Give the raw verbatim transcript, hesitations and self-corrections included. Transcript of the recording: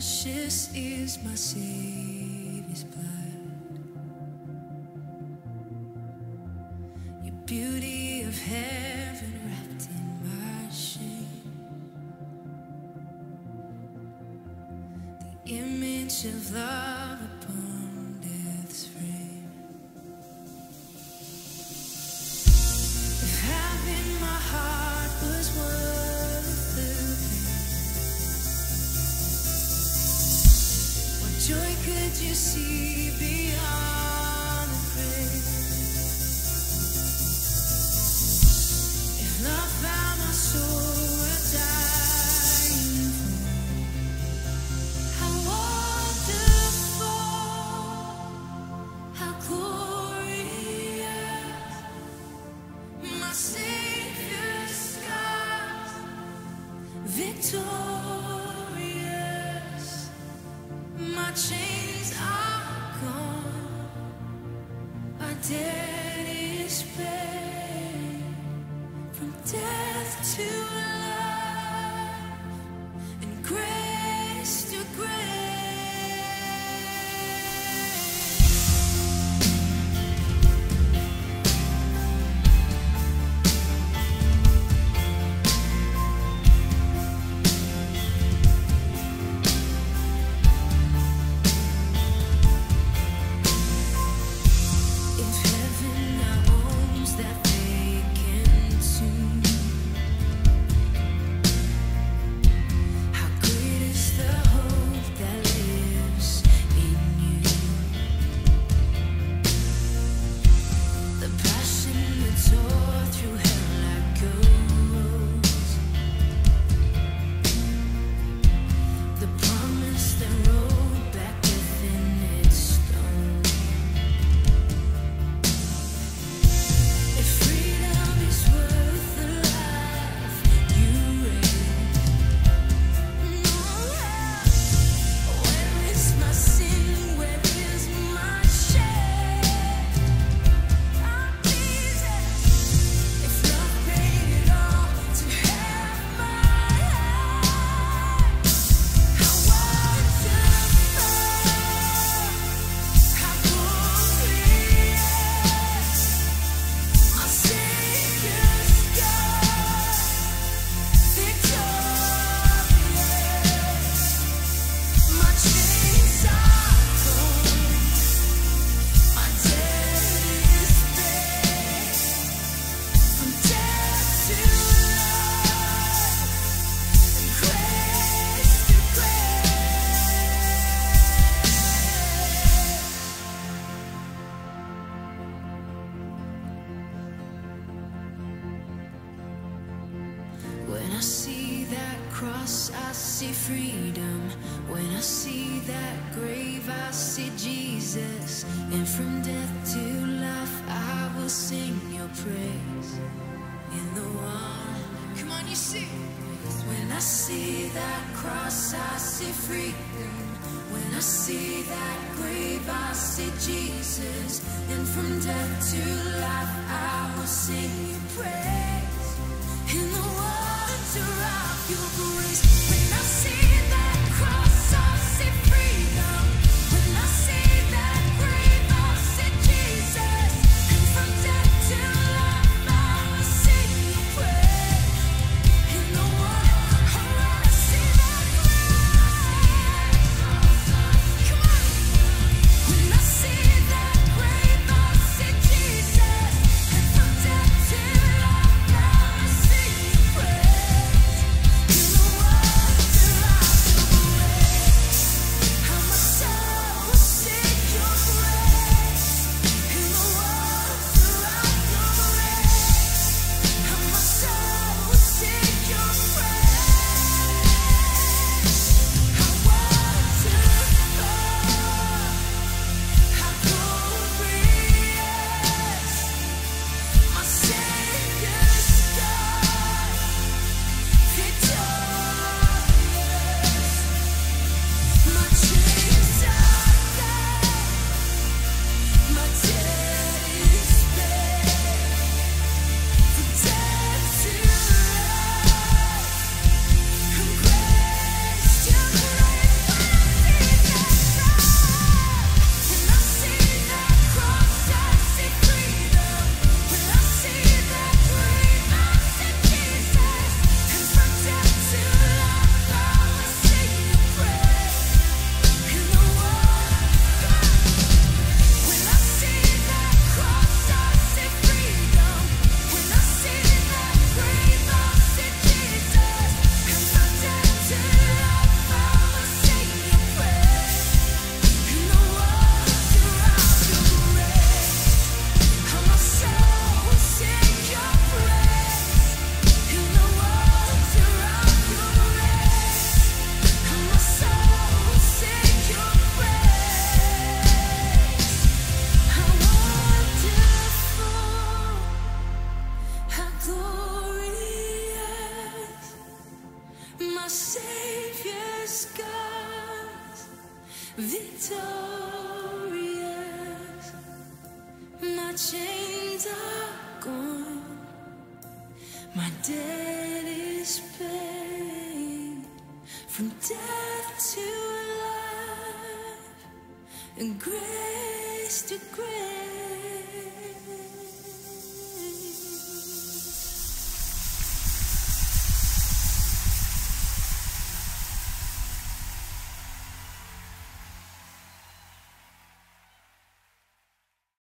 Precious is my Savior's blood. Your beauty of heaven wrapped in my shame. The image of love upon death's frame. If having my heart was worth the pain, joy could you see beyond the grave? If love found my soul worth dying for, how wonderful, how glorious, my Savior's scars, victorious. My chains are gone, my debt is paid. From death to life and grace to grace. When I see that cross, I see freedom. When I see that grave, I see Jesus. And from death to life, I will sing your praise. In the one, come on, you see. When I see that cross, I see freedom. When I see that grave, I see Jesus. And from death to life, I will sing your praise. In the wonder of your grace. When I see that cross, I see freedom. When I see that grave, I see Jesus. And from death to life, I will sing your praise. In the wonder, when I see that grave, come on. When I see that grave, I see Jesus. And from death to life, I victorious. My chains are gone, my debt is paid. From death to life, and grace to grace.